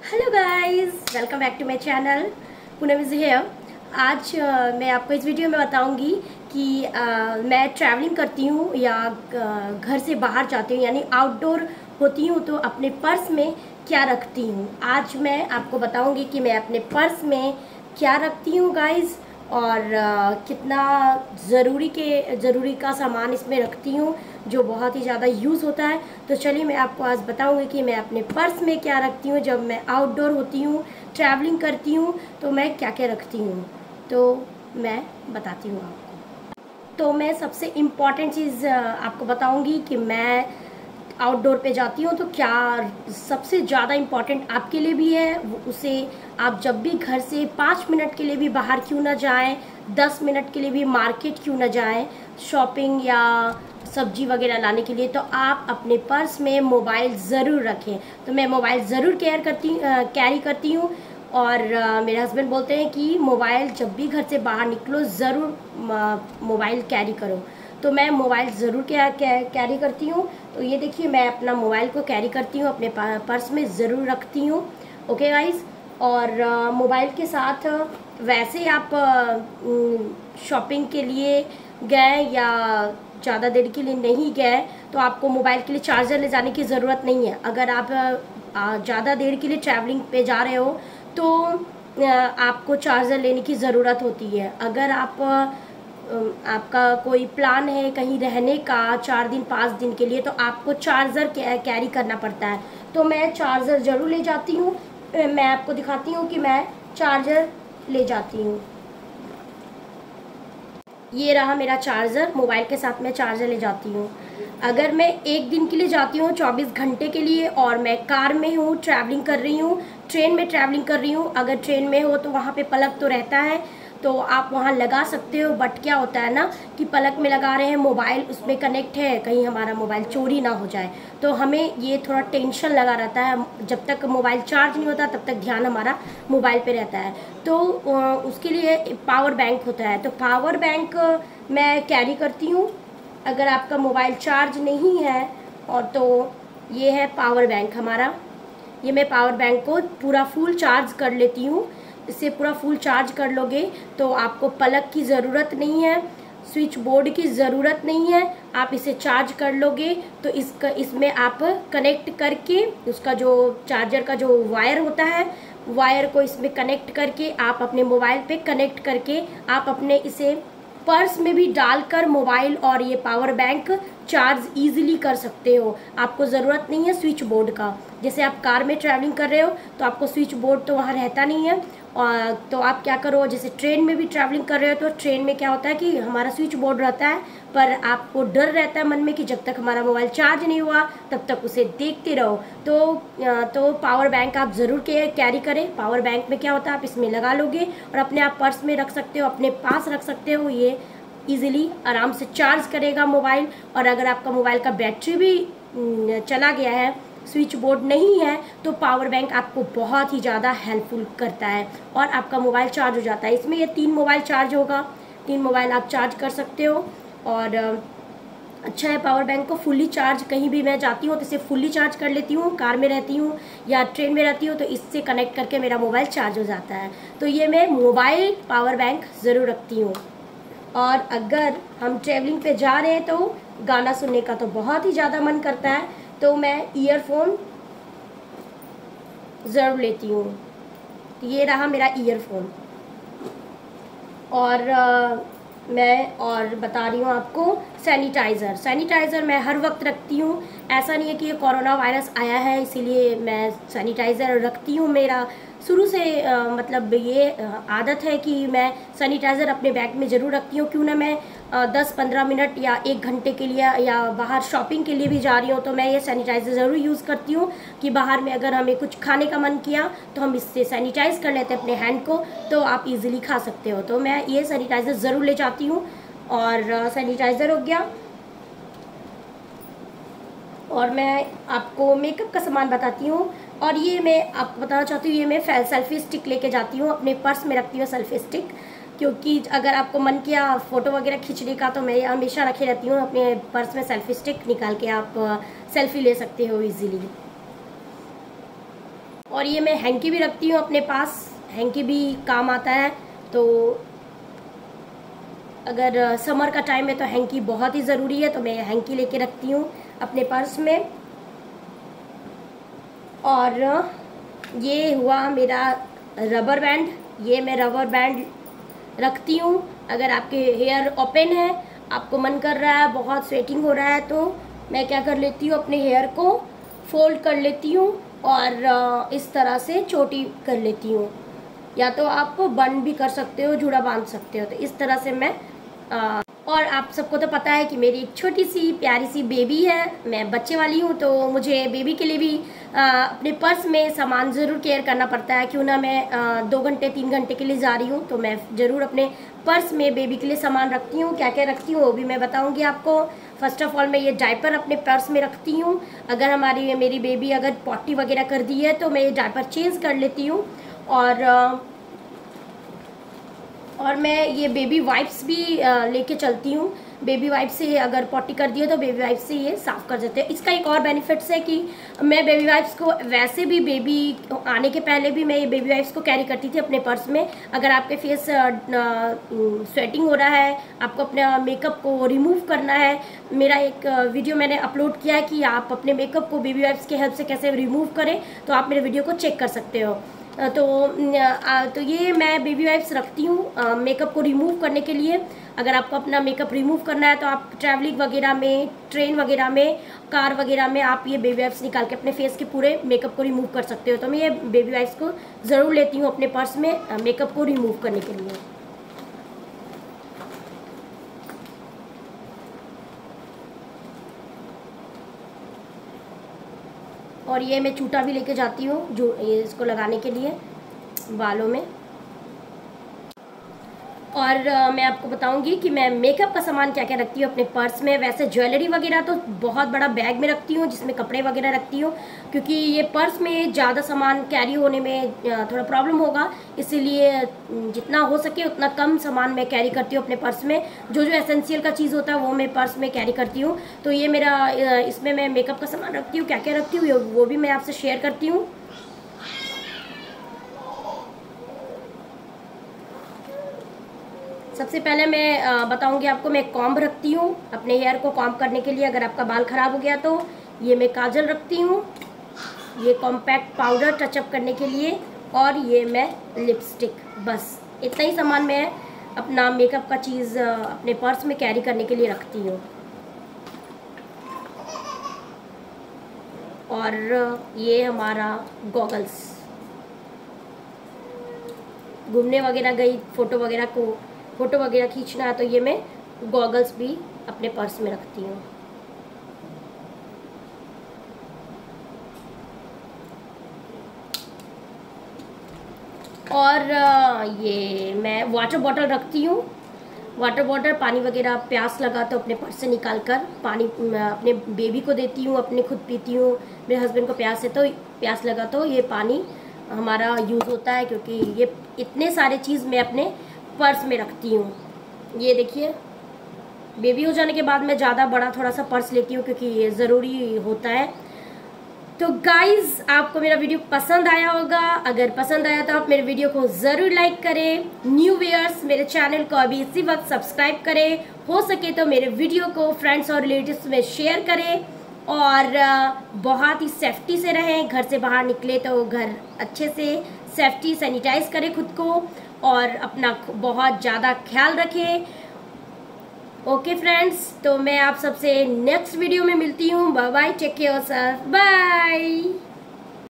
Hello guys, welcome back to my channel. Poonam is here. आज मैं आपको इस वीडियो में बताऊंगी कि मैं ट्रैवलिंग करती हूँ या घर से बाहर जाती हूँ यानी आउटडोर होती हूँ तो अपने पर्स में क्या रखती हूँ। आज मैं आपको बताऊंगी कि मैं अपने पर्स में क्या रखती हूँ गाइस, और कितना ज़रूरी का सामान इसमें रखती हूँ जो बहुत ही ज़्यादा यूज़ होता है। तो चलिए मैं आपको आज बताऊँगी कि मैं अपने पर्स में क्या रखती हूँ जब मैं आउटडोर होती हूँ, ट्रैवलिंग करती हूँ तो मैं क्या क्या रखती हूँ। तो मैं बताती हूँ आपको। तो मैं सबसे इम्पॉर्टेंट चीज़ आपको बताऊँगी कि मैं आउटडोर पे जाती हूँ तो क्या सबसे ज़्यादा इम्पॉर्टेंट आपके लिए भी है, उसे आप जब भी घर से 5 मिनट के लिए भी बाहर क्यों ना जाएं, 10 मिनट के लिए भी मार्केट क्यों ना जाएं शॉपिंग या सब्जी वगैरह लाने के लिए, तो आप अपने पर्स में मोबाइल ज़रूर रखें। तो मैं मोबाइल ज़रूर कैरी करती हूँ। और मेरे हस्बैंड बोलते हैं कि मोबाइल जब भी घर से बाहर निकलो ज़रूर मोबाइल कैरी करो। तो मैं मोबाइल ज़रूर कैरी करती हूँ। तो ये देखिए मैं अपना मोबाइल को कैरी करती हूँ, अपने पर्स में ज़रूर रखती हूँ। Okay guys. और मोबाइल के साथ वैसे आप शॉपिंग के लिए गए या ज़्यादा देर के लिए नहीं गए तो आपको मोबाइल के लिए चार्जर ले जाने की ज़रूरत नहीं है। अगर आप ज़्यादा देर के लिए ट्रैवलिंग पे जा रहे हो तो आपको चार्जर लेने की ज़रूरत होती है। अगर आपका कोई प्लान है कहीं रहने का 4 दिन 5 दिन के लिए तो आपको चार्जर कैरी करना पड़ता है। तो मैं चार्जर ज़रूर ले जाती हूँ। मैं आपको दिखाती हूँ कि मैं चार्जर ले जाती हूँ। ये रहा मेरा चार्जर, मोबाइल के साथ मैं चार्जर ले जाती हूँ। अगर मैं एक दिन के लिए जाती हूँ 24 घंटे के लिए और मैं कार में हूँ, ट्रैवलिंग कर रही हूँ, ट्रेन में ट्रैवलिंग कर रही हूँ, अगर ट्रेन में हो तो वहाँ पे प्लग तो रहता है तो आप वहाँ लगा सकते हो। बट क्या होता है ना कि प्लग में लगा रहे हैं, मोबाइल उसमें कनेक्ट है, कहीं हमारा मोबाइल चोरी ना हो जाए, तो हमें ये थोड़ा टेंशन लगा रहता है। जब तक मोबाइल चार्ज नहीं होता तब तक ध्यान हमारा मोबाइल पे रहता है। तो उसके लिए पावर बैंक होता है, तो पावर बैंक मैं कैरी करती हूँ अगर आपका मोबाइल चार्ज नहीं है। और तो ये है पावर बैंक हमारा। ये मैं पावर बैंक को पूरा फुल चार्ज कर लेती हूँ। इससे पूरा फुल चार्ज कर लोगे तो आपको प्लग की ज़रूरत नहीं है, स्विच बोर्ड की ज़रूरत नहीं है। आप इसे चार्ज कर लोगे तो इसमें आप कनेक्ट करके उसका जो चार्जर का जो वायर होता है, वायर को इसमें कनेक्ट करके आप अपने मोबाइल पे कनेक्ट करके आप अपने इसे पर्स में भी डालकर मोबाइल और ये पावर बैंक चार्ज इजीली कर सकते हो। आपको ज़रूरत नहीं है स्विच बोर्ड का। जैसे आप कार में ट्रैवलिंग कर रहे हो तो आपको स्विच बोर्ड तो वहाँ रहता नहीं है। और तो आप क्या करो, जैसे ट्रेन में भी ट्रैवलिंग कर रहे हो तो ट्रेन में क्या होता है कि हमारा स्विच बोर्ड रहता है, पर आपको डर रहता है मन में कि जब तक हमारा मोबाइल चार्ज नहीं हुआ तब तक उसे देखते रहो। तो पावर बैंक आप ज़रूर कैरी करें। पावर बैंक में क्या होता है, आप इसमें लगा लोगे और अपने आप पर्स में रख सकते हो, अपने पास रख सकते हो। ये इजीली आराम से चार्ज करेगा मोबाइल। और अगर आपका मोबाइल का बैटरी भी चला गया है, स्विच बोर्ड नहीं है, तो पावर बैंक आपको बहुत ही ज़्यादा हेल्पफुल करता है और आपका मोबाइल चार्ज हो जाता है। इसमें ये 3 मोबाइल चार्ज होगा, 3 मोबाइल आप चार्ज कर सकते हो। और अच्छा है पावर बैंक को फुल्ली चार्ज, कहीं भी मैं जाती हूँ तो इसे फुल्ली चार्ज कर लेती हूँ, कार में रहती हूँ या ट्रेन में रहती हूँ तो इससे कनेक्ट करके मेरा मोबाइल चार्ज हो जाता है। तो ये मैं मोबाइल पावर बैंक ज़रूर रखती हूँ। और अगर हम ट्रैवलिंग पे जा रहे हैं तो गाना सुनने का तो बहुत ही ज़्यादा मन करता है तो मैं ईयरफोन ज़रूर लेती हूँ। ये रहा मेरा ईयरफोन। और मैं और बता रही हूँ आपको सैनिटाइज़र मैं हर वक्त रखती हूँ। ऐसा नहीं है कि ये कोरोना वायरस आया है इसीलिए मैं सैनिटाइज़र रखती हूँ। मेरा शुरू से मतलब ये आदत है कि मैं सैनिटाइज़र अपने बैग में ज़रूर रखती हूँ। क्यों ना मैं 10-15 मिनट या 1 घंटे के लिए या बाहर शॉपिंग के लिए भी जा रही हूँ तो मैं ये सैनिटाइज़र ज़रूर यूज़ करती हूँ कि बाहर में अगर हमें कुछ खाने का मन किया तो हम इससे सैनिटाइज़ कर लेते हैं अपने हैंड को, तो आप इजीली खा सकते हो। तो मैं ये सैनिटाइज़र ज़रूर ले जाती हूँ। और सैनिटाइज़र हो गया। और मैं आपको मेकअप का सामान बताती हूँ। और ये मैं आपको बताना चाहती हूँ, ये मैं सेल्फी स्टिक लेके जाती हूँ, अपने पर्स में रखती हूँ सेल्फी स्टिक। क्योंकि अगर आपको मन किया फ़ोटो वगैरह खींचने का तो मैं हमेशा रखे रहती हूँ अपने पर्स में सेल्फी स्टिक निकाल के आप सेल्फी ले सकते हो इजीली। और ये मैं हैंकी भी रखती हूँ अपने पास, हैंकी भी काम आता है। तो अगर समर का टाइम है तो हैंकी बहुत ही ज़रूरी है, तो मैं हैंकी लेके रखती हूँ अपने पर्स में। और ये हुआ मेरा रबर बैंड, ये मैं रबर बैंड रखती हूँ। अगर आपके हेयर ओपन है, आपको मन कर रहा है, बहुत स्वेटिंग हो रहा है, तो मैं क्या कर लेती हूँ, अपने हेयर को फोल्ड कर लेती हूँ और इस तरह से चोटी कर लेती हूँ। या तो आप बन भी कर सकते हो, जुड़ा बांध सकते हो। तो इस तरह से मैं और आप सबको तो पता है कि मेरी एक छोटी सी प्यारी सी बेबी है, मैं बच्चे वाली हूँ, तो मुझे बेबी के लिए भी अपने पर्स में सामान ज़रूर केयर करना पड़ता है। क्यों ना मैं 2 घंटे 3 घंटे के लिए जा रही हूँ, तो मैं ज़रूर अपने पर्स में बेबी के लिए सामान रखती हूँ। क्या क्या रखती हूँ वो भी मैं बताऊँगी आपको। फर्स्ट ऑफ ऑल मैं ये डायपर अपने पर्स में रखती हूँ। अगर मेरी बेबी अगर पॉटी वगैरह कर दी है तो मैं ये डायपर चेंज कर लेती हूँ। और मैं ये बेबी वाइप्स भी लेके चलती हूँ। बेबी वाइप से अगर पॉटी कर दिए तो बेबी वाइप से ये साफ़ कर देते हैं। इसका एक और बेनिफिट्स है कि मैं बेबी वाइप्स को वैसे भी बेबी आने के पहले भी मैं ये बेबी वाइप्स को कैरी करती थी अपने पर्स में। अगर आपके फेस स्वेटिंग हो रहा है, आपको अपने मेकअप को रिमूव करना है, मेरा एक वीडियो मैंने अपलोड किया है कि आप अपने मेकअप को बेबी वाइप्स की हेल्प से कैसे रिमूव करें, तो आप मेरे वीडियो को चेक कर सकते हो। तो ये मैं बेबी वाइप्स रखती हूँ मेकअप को रिमूव करने के लिए। अगर आपको अपना मेकअप रिमूव करना है तो आप ट्रैवलिंग वगैरह में, ट्रेन वगैरह में, कार वगैरह में आप ये बेबी वाइप्स निकाल के अपने फेस के पूरे मेकअप को रिमूव कर सकते हो। तो मैं ये बेबी वाइप्स को ज़रूर लेती हूँ अपने पर्स में मेकअप को रिमूव करने के लिए। और ये मैं चूटा भी लेके जाती हूँ जो इसको लगाने के लिए बालों में। और मैं आपको बताऊंगी कि मैं मेकअप का सामान क्या क्या रखती हूँ अपने पर्स में। वैसे ज्वेलरी वगैरह तो बहुत बड़ा बैग में रखती हूँ जिसमें कपड़े वगैरह रखती हूँ, क्योंकि ये पर्स में ज़्यादा सामान कैरी होने में थोड़ा प्रॉब्लम होगा, इसीलिए जितना हो सके उतना कम सामान मैं कैरी करती हूँ अपने पर्स में। जो जो एसेंशियल का चीज़ होता है वो मैं पर्स में कैरी करती हूँ। तो ये मेरा इसमें मैं मेकअप का सामान रखती हूँ। क्या क्या रखती हूँ वो भी मैं आपसे शेयर करती हूँ। सबसे पहले मैं बताऊंगी आपको, मैं कॉम्ब रखती हूँ अपने हेयर को कॉम्ब करने के लिए। अगर आपका बाल ख़राब हो गया तो ये मैं काजल रखती हूँ, ये कॉम्पैक्ट पाउडर टचअप करने के लिए, और ये मैं लिपस्टिक। बस इतना ही सामान मैं अपना मेकअप का चीज़ अपने पर्स में कैरी करने के लिए रखती हूँ। और ये हमारा गॉगल्स, घूमने वगैरह गई, फ़ोटो वगैरह खींचना है तो ये मैं गॉगल्स भी अपने पर्स में रखती हूँ। और ये मैं वाटर बॉटल रखती हूँ। वाटर बॉटल, पानी वगैरह प्यास लगा तो अपने पर्स से निकाल कर पानी अपने बेबी को देती हूँ, अपने खुद पीती हूँ। मेरे हस्बैंड को प्यास लगा तो ये पानी हमारा यूज़ होता है, क्योंकि ये इतने सारे चीज़ मैं अपने पर्स में रखती हूँ। ये देखिए, बेबी हो जाने के बाद मैं ज़्यादा बड़ा थोड़ा सा पर्स लेती हूँ क्योंकि ये ज़रूरी होता है। तो गाइज़, आपको मेरा वीडियो पसंद आया होगा। अगर पसंद आया तो आप मेरे वीडियो को ज़रूर लाइक करें। न्यू व्यूअर्स मेरे चैनल को अभी इसी वक्त सब्सक्राइब करें। हो सके तो मेरे वीडियो को फ्रेंड्स और रिलेटिव्स में शेयर करें। और बहुत ही सेफ्टी से रहें। घर से बाहर निकले तो घर अच्छे से सेफ्टी सैनिटाइज करें खुद को, और अपना बहुत ज़्यादा ख्याल रखें। ओके फ्रेंड्स, तो मैं आप सबसे नेक्स्ट वीडियो में मिलती हूँ। Bye bye, take care yourself, bye.